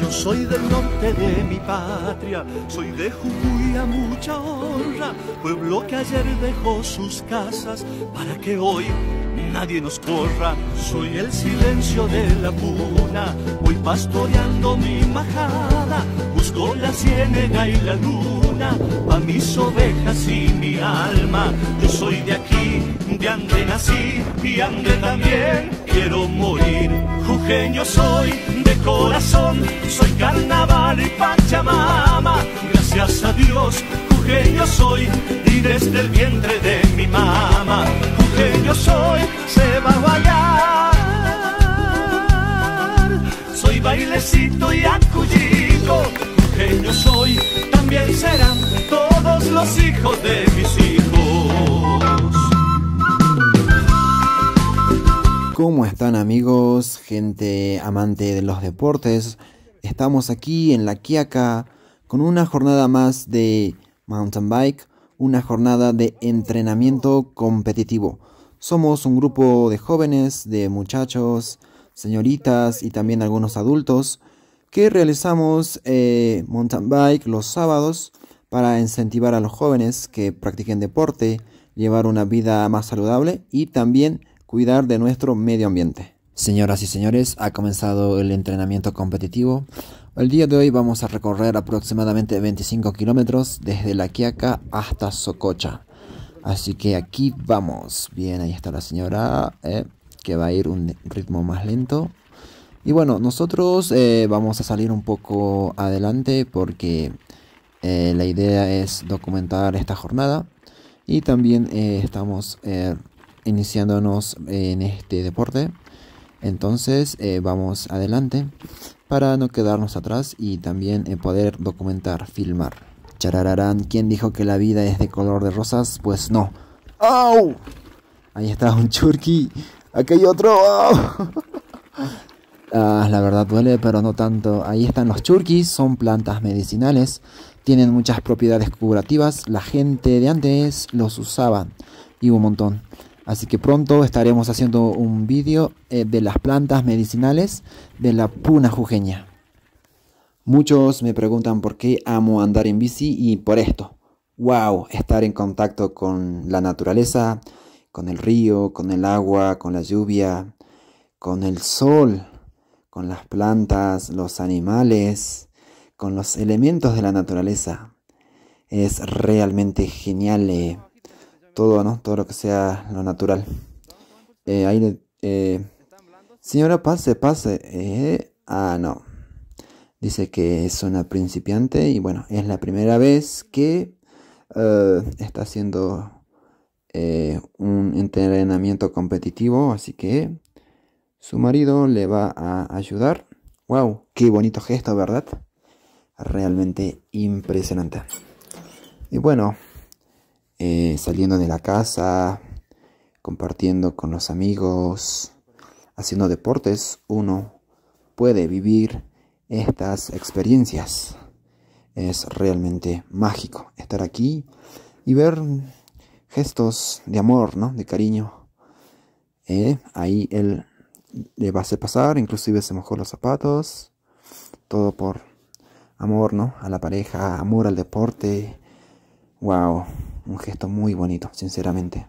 Yo soy del norte de mi patria, soy de Jujuy a mucha honra, pueblo que ayer dejó sus casas para que hoy nadie nos corra. Soy el silencio de la puna, voy pastoreando mi majada, busco la ciénega y la luna, pa' mis ovejas y mi alma. Yo soy de aquí, de ande nací y ande también quiero morir. Jujeño soy de corazón, soy carnaval y pachamama. Gracias a Dios, jujeño soy y desde el vientre de mi mamá. Jujeño soy, se va a bailar, soy bailecito y acuyito. Jujeño soy, también serán todos los hijos de mis hijos. ¿Cómo están, amigos, gente amante de los deportes? Estamos aquí en La Quiaca con una jornada más de mountain bike, una jornada de entrenamiento competitivo. Somos un grupo de jóvenes, de muchachos, señoritas y también algunos adultos que realizamos mountain bike los sábados para incentivar a los jóvenes que practiquen deporte, llevar una vida más saludable y también cuidar de nuestro medio ambiente. Señoras y señores, ha comenzado el entrenamiento competitivo. El día de hoy vamos a recorrer aproximadamente 25 kilómetros desde La Quiaca hasta Sococha. Así que aquí vamos. Bien, ahí está la señora que va a ir un ritmo más lento. Y bueno, nosotros vamos a salir un poco adelante porque la idea es documentar esta jornada. Y también estamos iniciándonos en este deporte. Entonces vamos adelante para no quedarnos atrás y también poder documentar, filmar. Charararán, ¿quién dijo que la vida es de color de rosas? Pues no. ¡Au! Ahí está un churqui. Aquí hay otro. ¡Au! La verdad duele, pero no tanto. Ahí están los churquis, son plantas medicinales. Tienen muchas propiedades curativas. La gente de antes los usaba y un montón. Así que pronto estaremos haciendo un vídeo de las plantas medicinales de la puna jujeña. Muchos me preguntan por qué amo andar en bici y por esto. ¡Wow! Estar en contacto con la naturaleza, con el río, con el agua, con la lluvia, con el sol, con las plantas, los animales, con los elementos de la naturaleza. Es realmente genial. Todo, ¿no? Todo lo que sea lo natural. Señora, pase. No. Dice que es una principiante y bueno, es la primera vez que está haciendo un entrenamiento competitivo, así que su marido le va a ayudar. ¡Wow! ¡Qué bonito gesto!, ¿verdad? Realmente impresionante. Y bueno, saliendo de la casa, compartiendo con los amigos, haciendo deportes, uno puede vivir estas experiencias. Es realmente mágico estar aquí y ver gestos de amor, ¿no? De cariño. Ahí él le va a hacer pasar, inclusive se mojó los zapatos. Todo por amor, ¿no? A la pareja, amor al deporte. ¡Wow! Un gesto muy bonito, sinceramente.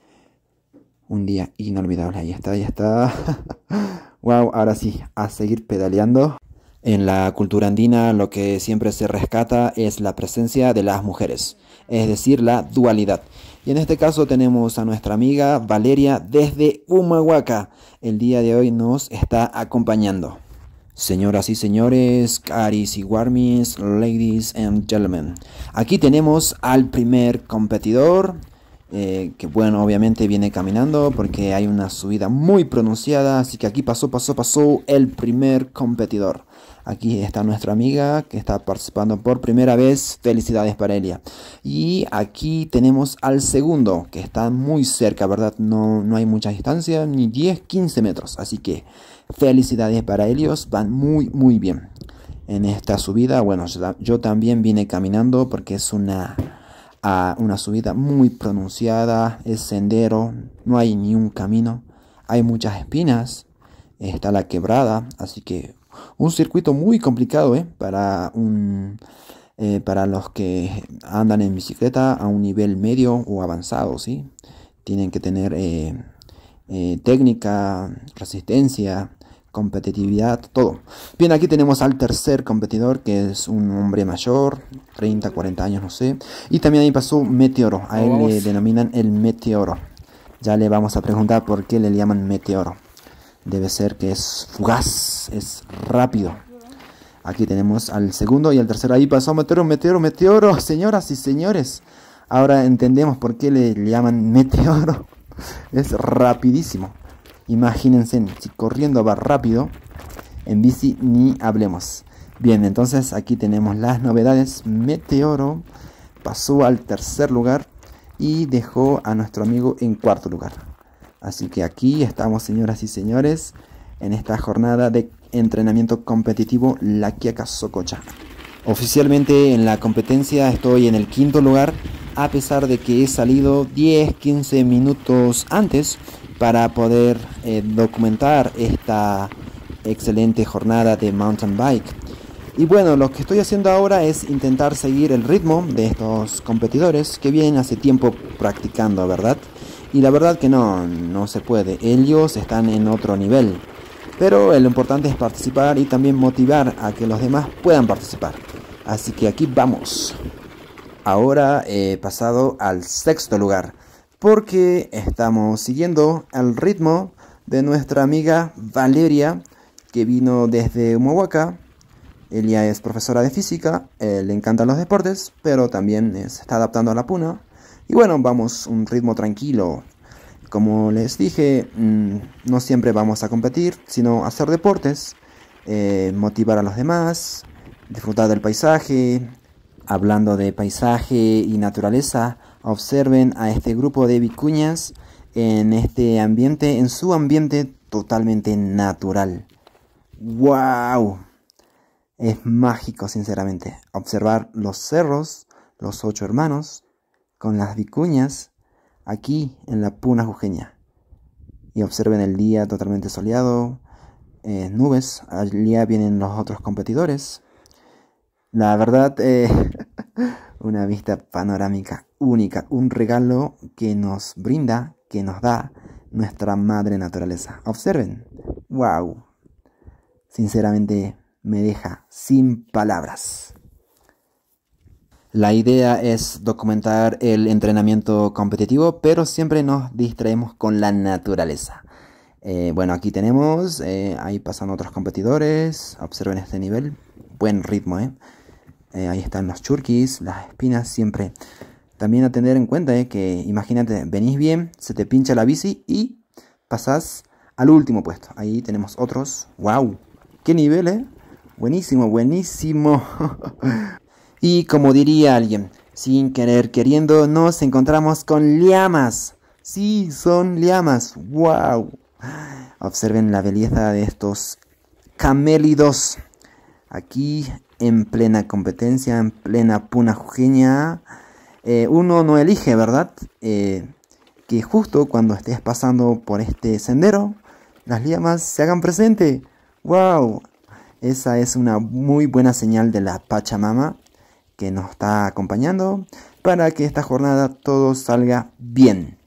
Un día inolvidable. Ahí está. ¡Wow! Ahora sí, a seguir pedaleando. En la cultura andina lo que siempre se rescata es la presencia de las mujeres, es decir, la dualidad. Y en este caso tenemos a nuestra amiga Valeria desde Humahuaca. El día de hoy nos está acompañando. Señoras y señores, caris y guarmis, ladies and gentlemen. Aquí tenemos al primer competidor, que bueno, obviamente viene caminando porque hay una subida muy pronunciada. Así que aquí pasó el primer competidor. Aquí está nuestra amiga que está participando por primera vez. Felicidades para ella. Y aquí tenemos al segundo, que está muy cerca, ¿verdad? No hay mucha distancia, ni 10, 15 metros. Así que felicidades para ellos, van muy bien. En esta subida, bueno, yo también vine caminando porque es una subida muy pronunciada, es sendero, no hay ni un camino, hay muchas espinas, está la quebrada, así que Un circuito muy complicado, para los que andan en bicicleta a un nivel medio o avanzado, ¿sí? Tienen que tener técnica, resistencia, competitividad, todo. Bien, aquí tenemos al tercer competidor, que es un hombre mayor, 30, 40 años, no sé. Y también ahí pasó Meteoro, a él le denominan el Meteoro. Ya le vamos a preguntar por qué le llaman Meteoro. Debe ser que es fugaz, es rápido. Aquí tenemos al segundo y al tercero. Ahí pasó Meteoro, Meteoro, Meteoro, señoras y señores. Ahora entendemos por qué le llaman Meteoro. Es rapidísimo. Imagínense, si corriendo va rápido, en bici ni hablemos. Bien, entonces aquí tenemos las novedades. Meteoro pasó al tercer lugar y dejó a nuestro amigo en cuarto lugar. Así que aquí estamos, señoras y señores, en esta jornada de entrenamiento competitivo La Quiaca Sococha. Oficialmente en la competencia estoy en el quinto lugar, a pesar de que he salido 10-15 minutos antes para poder documentar esta excelente jornada de mountain bike. Y bueno, lo que estoy haciendo ahora es intentar seguir el ritmo de estos competidores que vienen hace tiempo practicando, ¿verdad? Y la verdad que no se puede, ellos están en otro nivel. Pero lo importante es participar y también motivar a que los demás puedan participar. Así que aquí vamos. Ahora he pasado al sexto lugar, porque estamos siguiendo el ritmo de nuestra amiga Valeria, que vino desde Humahuaca. Ella es profesora de física, le encantan los deportes, pero también se está adaptando a la puna. Y bueno, vamos un ritmo tranquilo. Como les dije, no siempre vamos a competir, sino hacer deportes, motivar a los demás, disfrutar del paisaje. Hablando de paisaje y naturaleza, observen a este grupo de vicuñas en este ambiente, en su ambiente totalmente natural. ¡Wow! Es mágico, sinceramente, observar los cerros, los 8 hermanos, con las vicuñas, aquí en la Puna Jujeña. Y observen el día totalmente soleado, nubes, allá vienen los otros competidores. La verdad, una vista panorámica única, un regalo que nos brinda, que nos da nuestra madre naturaleza. Observen, wow, sinceramente me deja sin palabras. La idea es documentar el entrenamiento competitivo, pero siempre nos distraemos con la naturaleza. Bueno, aquí tenemos, ahí pasan otros competidores, observen este nivel, buen ritmo, ahí están los churquis, las espinas, siempre. También a tener en cuenta que, imagínate, venís bien, se te pincha la bici y pasás al último puesto. Ahí tenemos otros, wow, qué nivel, buenísimo, buenísimo. Y como diría alguien, sin querer queriendo, nos encontramos con llamas. Sí, son llamas, wow. Observen la belleza de estos camélidos. Aquí en plena competencia, en plena Puna Jujeña. Uno no elige, ¿verdad? Que justo cuando estés pasando por este sendero, las llamas se hagan presente. ¡Wow! Esa es una muy buena señal de la Pachamama que nos está acompañando para que esta jornada todo salga bien.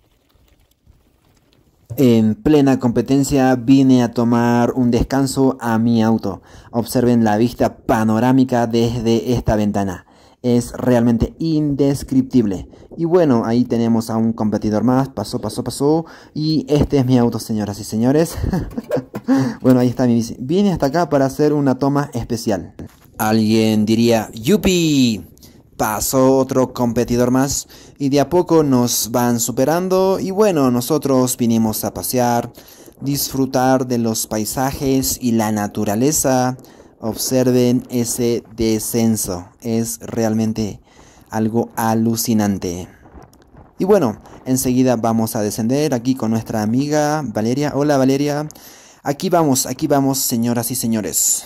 En plena competencia vine a tomar un descanso a mi auto. Observen la vista panorámica desde esta ventana. Es realmente indescriptible. Y bueno, ahí tenemos a un competidor más. Pasó. Y este es mi auto, señoras y señores. Bueno, ahí está mi bici. Vine hasta acá para hacer una toma especial. Alguien diría, ¡yupi! Pasó otro competidor más y de a poco nos van superando. Y bueno, nosotros vinimos a pasear, disfrutar de los paisajes y la naturaleza. Observen ese descenso, es realmente algo alucinante. Y bueno, enseguida vamos a descender aquí con nuestra amiga Valeria. Hola Valeria, aquí vamos, señoras y señores.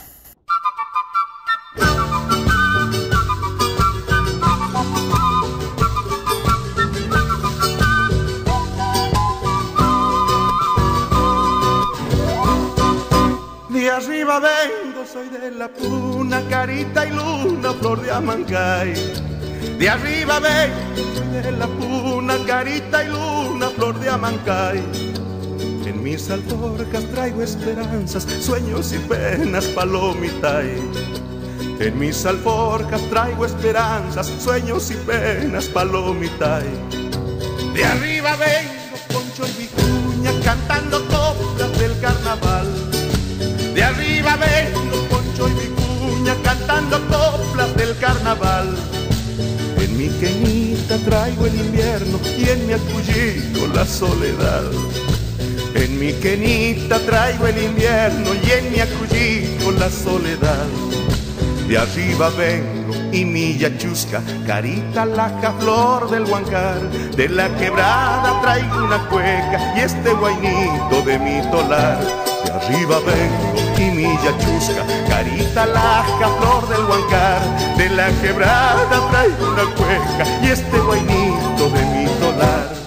De arriba vengo, soy de la puna, carita y luna, flor de Amancay. De arriba vengo, soy de la puna, carita y luna, flor de Amancay. En mis alforjas traigo esperanzas, sueños y penas, palomitay. En mis alforjas traigo esperanzas, sueños y penas, palomitay. De arriba vengo, Poncho y Vicuña, cantando coplas del carnaval. De arriba vengo, Poncho y Vicuña, cantando coplas del carnaval. En mi queñita traigo el invierno y en mi acullico la soledad. En mi queñita traigo el invierno y en mi acullico la soledad. De arriba vengo y mi yachusca, carita laja, flor del Huancar. De la quebrada traigo una cueca y este guainito de mi tolar. De arriba vengo y mi yachusca, carita laja, flor del Huancar. De la quebrada traigo una cueca y este guainito de mi tolar.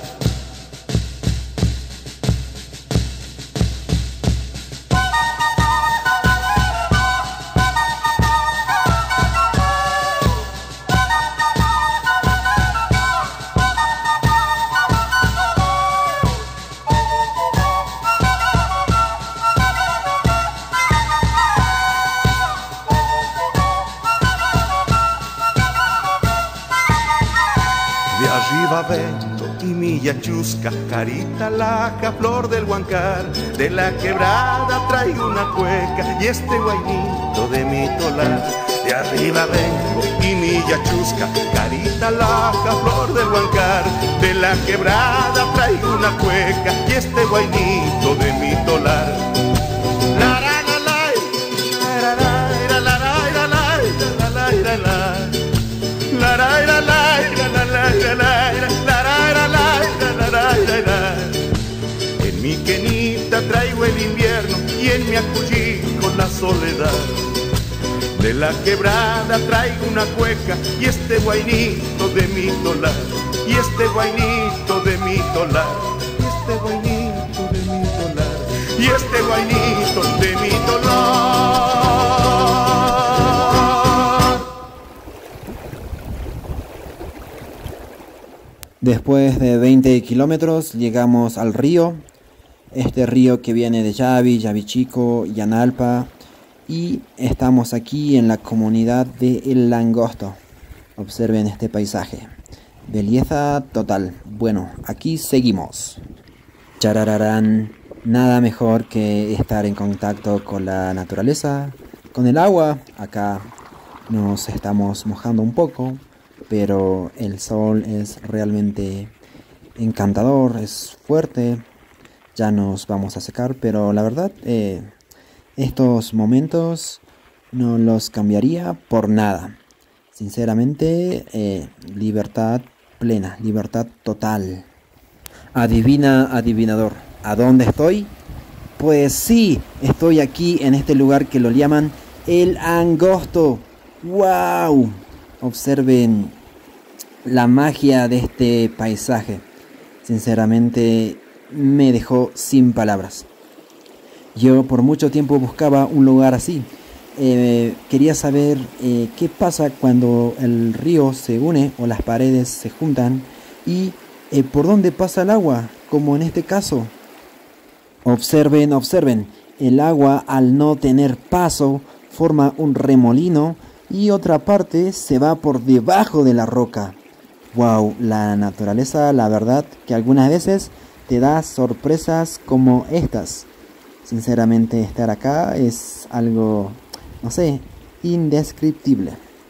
De arriba vengo y mi yachusca, carita laja, flor del Huancar. De la quebrada traigo una cueca y este guainito de mi tolar. De arriba vengo y mi yachusca, carita laja, flor del Huancar. De la quebrada traigo una cueca y este guainito de mi tolar. La la la la, la la la la la la la la la. La la la la la la la la. En mi quenita traigo el invierno y en mi acullico la soledad. De la quebrada traigo una cueca y este guainito de mi tolar. Y este guainito de mi tolar. Y este guainito de mi tolar. Y este guainito de mi tolar. Después de 20 kilómetros llegamos al río, este río que viene de Yavi, Yavichico, Yanalpa, y estamos aquí en la comunidad de El Langosto. Observen este paisaje, belleza total. Bueno, aquí seguimos. Charararán, nada mejor que estar en contacto con la naturaleza, con el agua. Acá nos estamos mojando un poco, pero el sol es realmente encantador, es fuerte. Ya nos vamos a secar, pero la verdad estos momentos no los cambiaría por nada. Sinceramente, libertad plena, libertad total. Adivina, adivinador, ¿a dónde estoy? Pues sí, estoy aquí en este lugar que lo llaman El Angosto. ¡Wow! Observen la magia de este paisaje. Sinceramente me dejó sin palabras. Yo por mucho tiempo buscaba un lugar así. Quería saber qué pasa cuando el río se une o las paredes se juntan y por dónde pasa el agua, como en este caso. Observen, observen. El agua, al no tener paso, forma un remolino y otra parte se va por debajo de la roca. Wow, la naturaleza, la verdad que algunas veces te da sorpresas como estas. Sinceramente, estar acá es algo, no sé, indescriptible.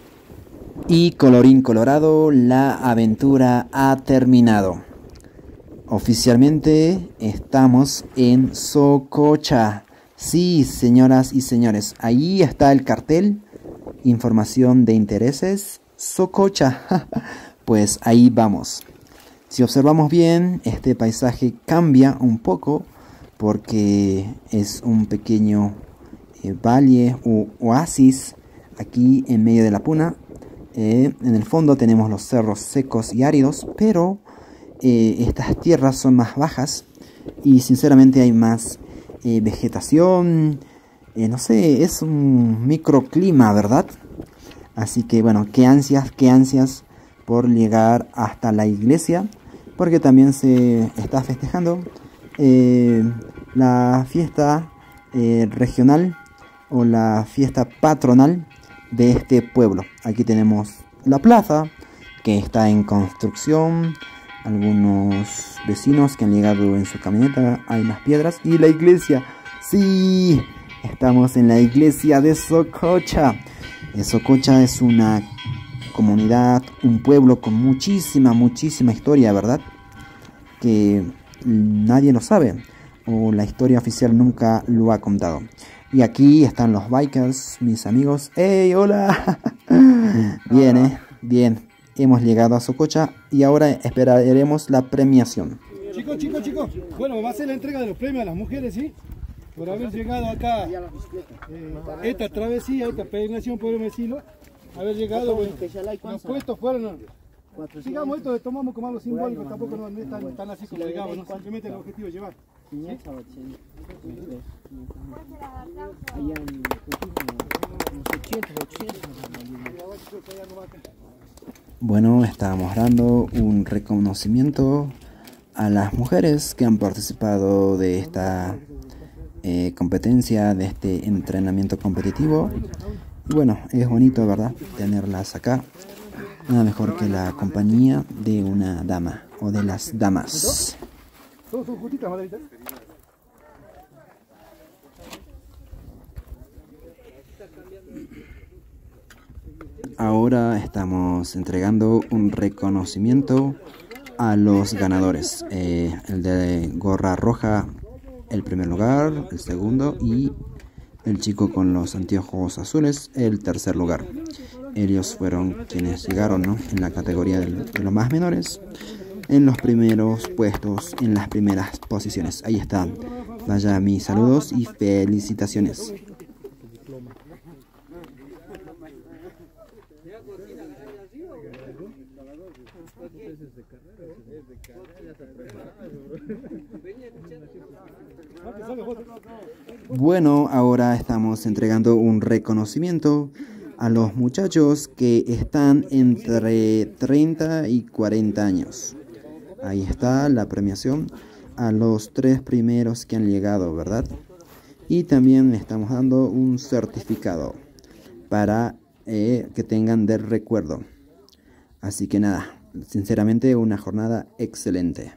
Y colorín colorado, la aventura ha terminado. Oficialmente estamos en Sococha. Sí, señoras y señores, ahí está el cartel. Información de intereses, Sococha. Pues ahí vamos. Si observamos bien, este paisaje cambia un poco porque es un pequeño valle o oasis aquí en medio de la puna. En el fondo tenemos los cerros secos y áridos, pero estas tierras son más bajas y sinceramente hay más vegetación, no sé, es un microclima, ¿verdad? Así que bueno, qué ansias por llegar hasta la iglesia, porque también se está festejando la fiesta regional o la fiesta patronal de este pueblo. Aquí tenemos la plaza que está en construcción, algunos vecinos que han llegado en su camioneta, hay unas piedras y la iglesia. Sí, estamos en la iglesia de Sococha. Sococha es una comunidad, un pueblo con muchísima historia, ¿verdad? Que nadie lo sabe, o la historia oficial nunca lo ha contado. Y aquí están los bikers, mis amigos. ¡Hey, hola! Bien, bien. Hemos llegado a Sococha y ahora esperaremos la premiación. Chicos, bueno, va a ser la entrega de los premios a las mujeres, ¿sí? Por haber llegado acá, esta travesía, esta peregrinación, podemos decirlo, haber llegado, bueno, los puestos fueron, digamos, esto tomamos como algo simbólico, tampoco no es tan así como digamos, ¿no? Simplemente el objetivo es llevar. ¿Sí? Bueno, estábamos dando un reconocimiento a las mujeres que han participado de esta competencia, de este entrenamiento competitivo. Y bueno, es bonito, ¿verdad?, tenerlas acá. Nada mejor que la compañía de una dama o de las damas. ¿Todos son juntitas, madrita? Ahora estamos entregando un reconocimiento a los ganadores. El de gorra roja, el primer lugar, el segundo, y el chico con los anteojos azules, el tercer lugar. Ellos fueron quienes llegaron, ¿no?, en la categoría de los más menores, en los primeros puestos, en las primeras posiciones. Ahí están. Vaya mis saludos y felicitaciones. Bueno, ahora estamos entregando un reconocimiento a los muchachos que están entre 30 y 40 años. Ahí está la premiación a los 3 primeros que han llegado, ¿verdad? Y también estamos dando un certificado para que tengan de recuerdo. Así que nada, sinceramente una jornada excelente.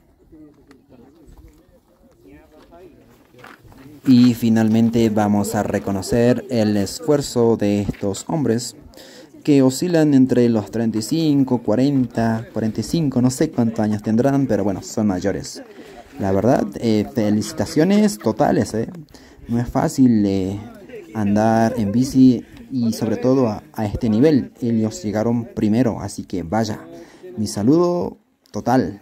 Y finalmente vamos a reconocer el esfuerzo de estos hombres que oscilan entre los 35, 40, 45, no sé cuántos años tendrán, pero bueno, son mayores. La verdad, felicitaciones totales, No es fácil andar en bici y sobre todo a este nivel. Ellos llegaron primero, así que vaya, mi saludo total.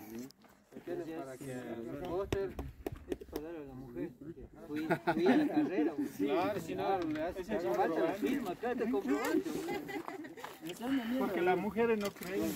Porque las mujeres no creen.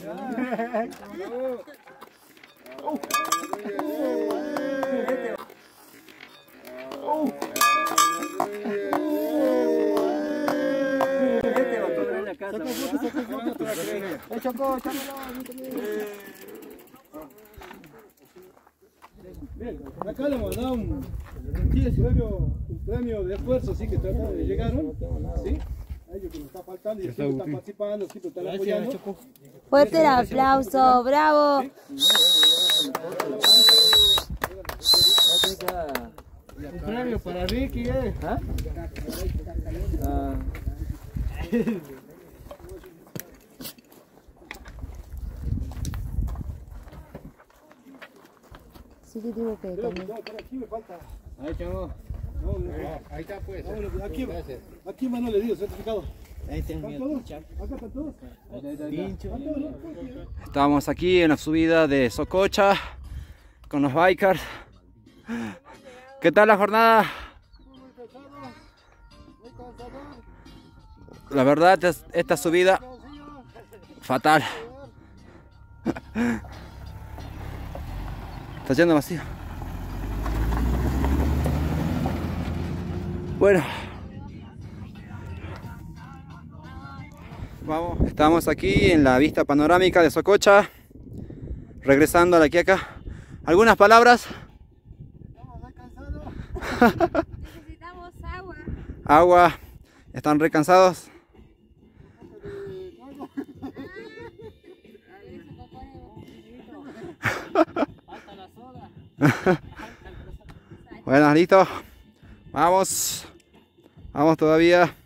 Acá le hemos dado un premio de esfuerzo, sí, que llegaron, ¿sí? A ellos que nos está faltando y siempre están participando, siempre están apoyando. Fuerte el aplauso, bravo. Un premio para Ricky, ¿Ah? Sí que tengo que también. No, pero aquí me falta. Ahí, chavo. No, Ahí está, pues. Aquí Manuel le dio certificado. Ahí está. ¿Están todos? ¿Acá están todos? Estamos aquí en la subida de Sococha con los bikers. ¿Qué tal la jornada? La verdad, esta subida fatal. Está yendo vacío. Bueno, Vamos, estamos aquí en la vista panorámica de Sococha, regresando a la Quiaca. ¿Algunas palabras? Estamos descansados. Necesitamos agua. Agua. ¿Están recansados? Bueno, listo. Vamos. Vamos todavía.